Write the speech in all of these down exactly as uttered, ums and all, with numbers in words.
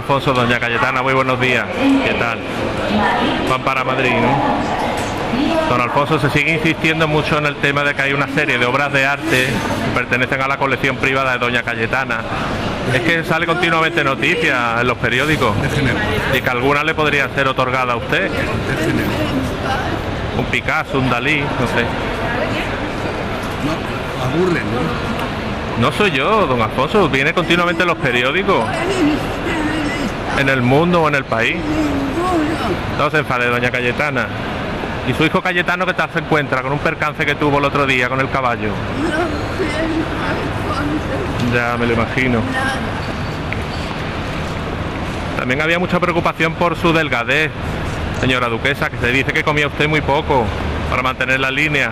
Alfonso, doña Cayetana, muy buenos días. ¿Qué tal? Van para Madrid, ¿no? Don Alfonso, se sigue insistiendo mucho en el tema de que hay una serie de obras de arte que pertenecen a la colección privada de doña Cayetana. Es que sale continuamente noticias en los periódicos y que alguna le podría ser otorgada a usted. Un Picasso, un Dalí, no sé. No, aburren, ¿no? No soy yo, don Alfonso, viene continuamente en los periódicos. En El Mundo o en El País. No se enfade, doña Cayetana. ¿Y su hijo Cayetano qué tal se encuentra con un percance que tuvo el otro día con el caballo? Ya me lo imagino. También había mucha preocupación por su delgadez, señora duquesa, que se dice que comía usted muy poco para mantener la línea.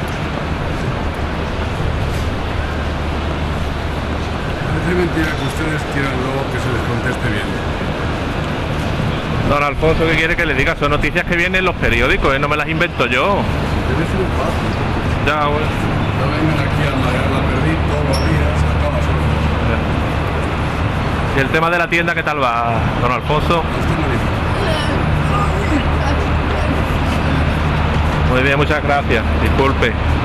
Parece mentira que ustedes quieran luego que se les conteste bien. Don Alfonso, ¿qué quiere que le diga? Son noticias que vienen en los periódicos, ¿eh? No me las invento yo. Debe ser un paso. Ya, bueno. No vengan aquí a marear la perdiz todos los días, acaba solo. ¿Y el tema de la tienda qué tal va, don Alfonso? Usted me dice. Muy bien, muchas gracias. Disculpe.